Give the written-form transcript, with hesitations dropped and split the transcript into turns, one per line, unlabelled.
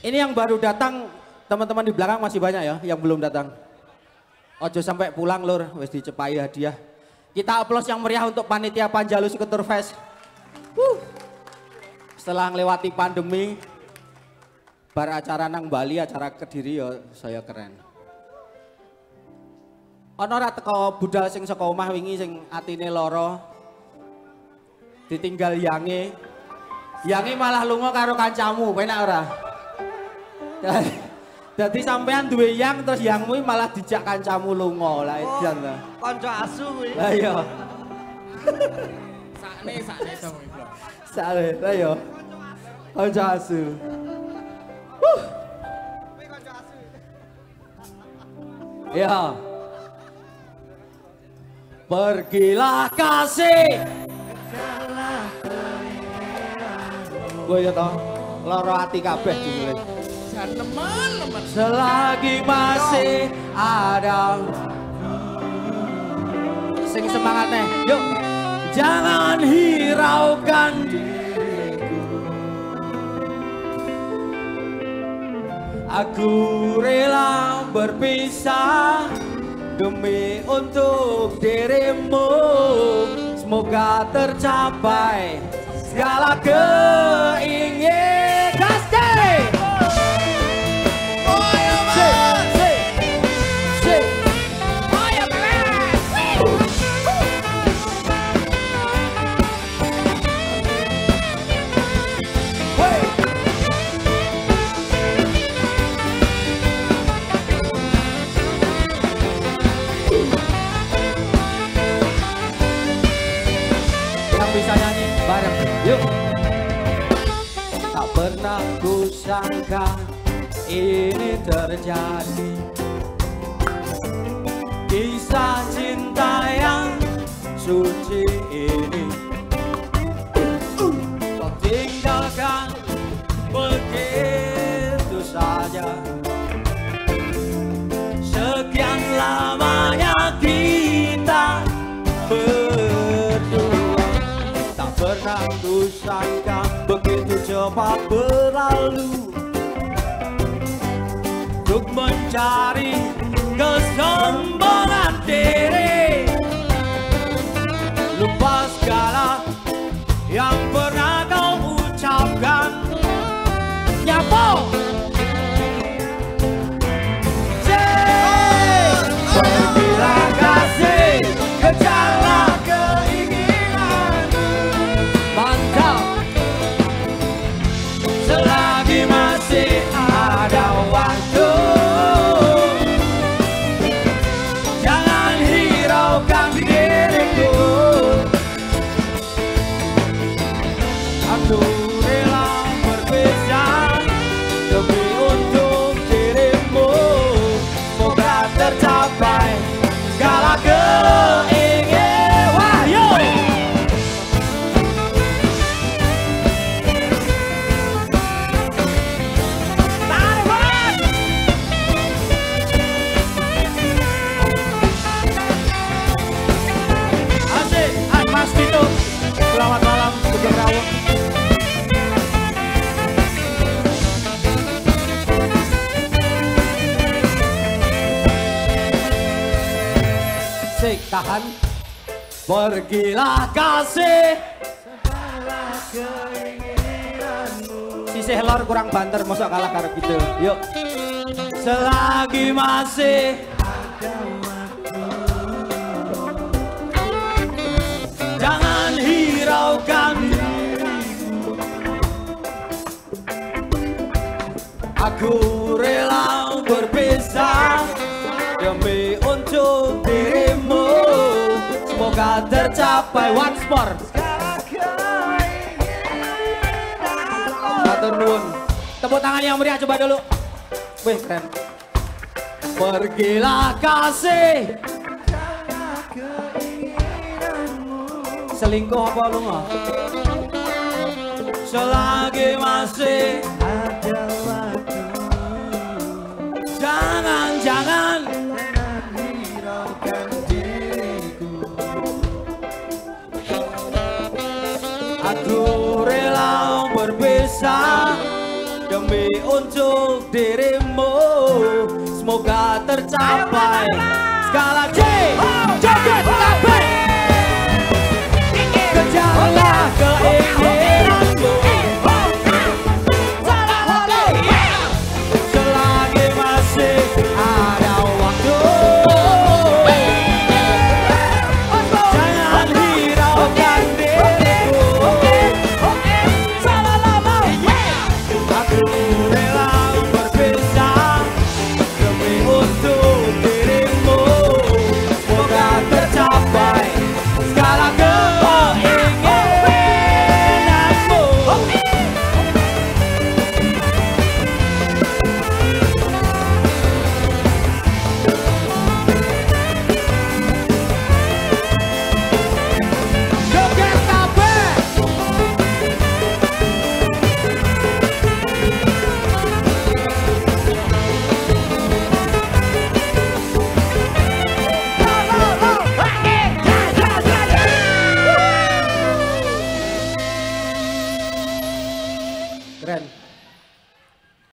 Ini yang baru datang, teman-teman di belakang masih banyak ya yang belum datang. Ojo sampai pulang lur, wis dicepai hadiah. Kita aplaus yang meriah untuk panitia Panjalu Skuter Fest. Setelah melewati pandemi, bar acara nang Bali, acara Kediri ya saya keren. Ono ra teko budal sing saka omah wingi sing atine lara. Ditinggal yange. Yange malah lunga karo kancamu, penak ora? Dadi sampean duwe yang terus yangmu malah dijak kancamu lunga. Lah edan ta.
Kanca asu kuwi.
Lah iya.
Sakne dong iku.
Sakne, lah iya. Kanca asu. Ya. Pergilah kasih. Gue ya toh, loro hati kabeh dulu.
Teman-teman.
Selagi masih ada. Sing semangat nih, yuk. Jangan hiraukan diriku. Aku rela berpisah demi untuk dirimu. Semoga tercapai segala keinginan. Gaske! Bisa nyanyi bareng, yuk. Tak pernah ku sangka ini terjadi. Kisah cinta yang suci ini kau tinggalkan begitu saja. Sekian lamanya kita pernah ku sangka begitu cepat berlalu untuk mencari kesombongan diri, lupa segala yang pernah kau ucapkan. Nyapo pergilah kasih, kejarlah selagi masih ada waktu. Jangan hiraukan diriku. Aku rela berpisah demi untuk dirimu. Semoga tercapai segala keinginan. Wahyu selamat malam, Sugeng Rawung. Sik, tahan. Pergilah kasih. Sisih lor kurang banter, mosok kalah karo gitu. Yuk. Selagi masih ada waktu. Jangan hiraukan diriku. Aku rela berpisah demi untuk dirimu. Semoga tercapai once more. Matur nuwun. Tepuk tangan yang meriah coba dulu. Wih keren. Pergilah kasih. Selingkuh apa lu nggak? Selagi masih ada waktu. Jangan hiraukan diriku. Aku rela berpisah demi demi untuk dirimu, semoga tercapai skala C. Joget kabeh, kejarlah keinginanmu selagi masih ada waktu. Jangan hiraukan diriku, aku rela berpisah demi untuk dirimu, semoga tercapai segala keinginanmu. Joget kabeh. Keren.